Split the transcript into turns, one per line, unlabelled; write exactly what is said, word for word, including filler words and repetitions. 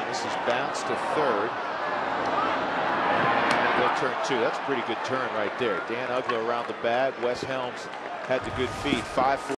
This is bounced to third. And they'll turn two. That's a pretty good turn right there. Dan Uggla around the bag. Wes Helms had the good feet. five